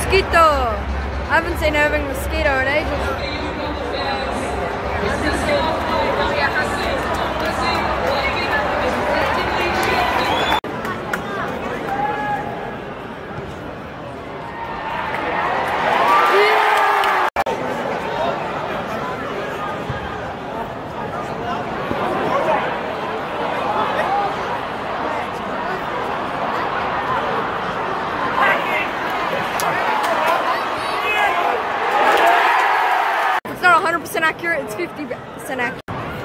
Mosquito. I haven't seen Irving Mosquito in ages. It's not 100% accurate, it's 50% accurate.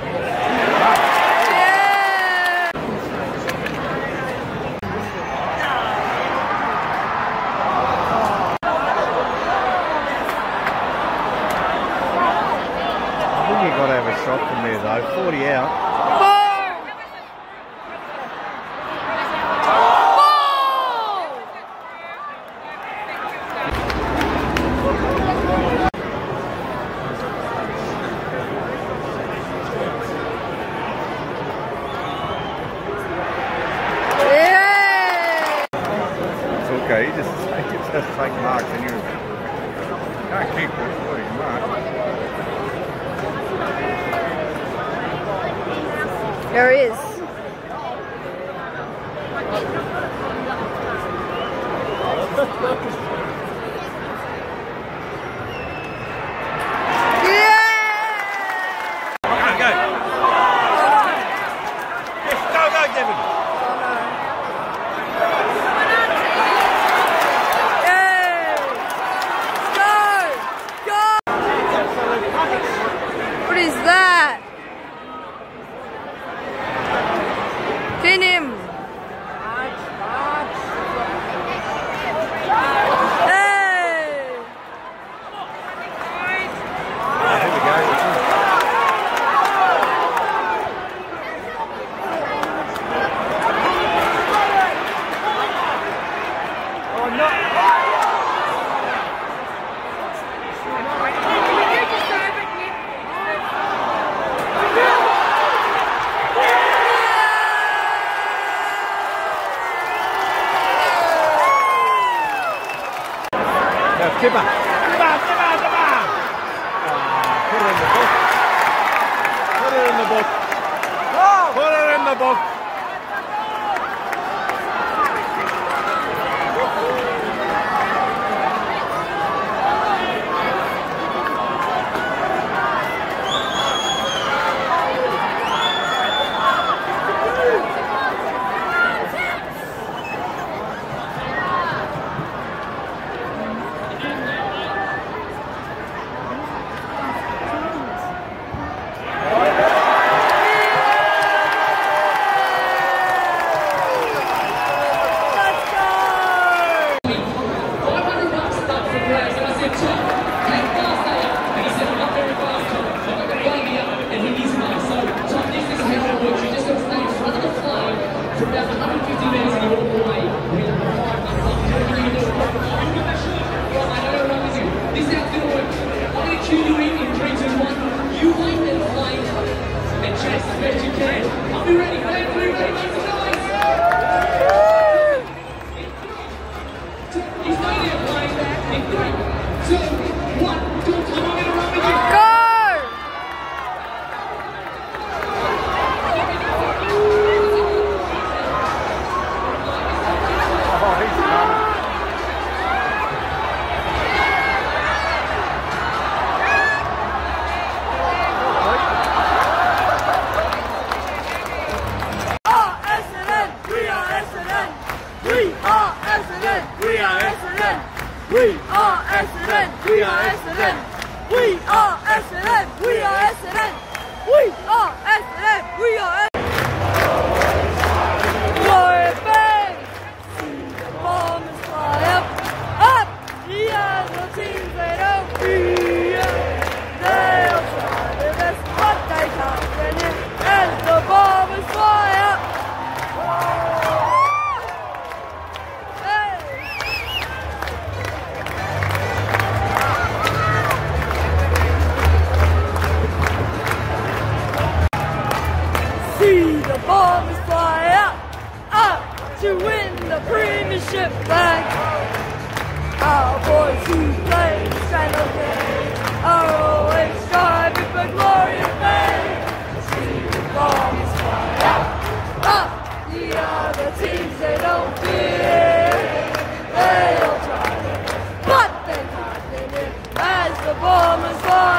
I think you got to have a shot from there though. 40 out. Okay, you just take marks and you can't keep recording marks. There he is. What is that? Pin him! Hey! Here we go. Oh no! Tipper! Put it in the book. Put it in the book. Put it in the book. We are Essendon! We are Essendon! We are Essendon! We are Essendon! We are Essendon! We are Essendon! Glory bang! See the bombers fly up, up! The other teams they don't fear. They'll try their best, but they can't win it as the bombers fly up. See the bombers fly up, up to win the premiership flag. Our boys who play this kind of game are always striving for glory and fame. See the bombs fly out. Up the other teams, they don't fear. They'll try to, but they can't live as the bombers fly.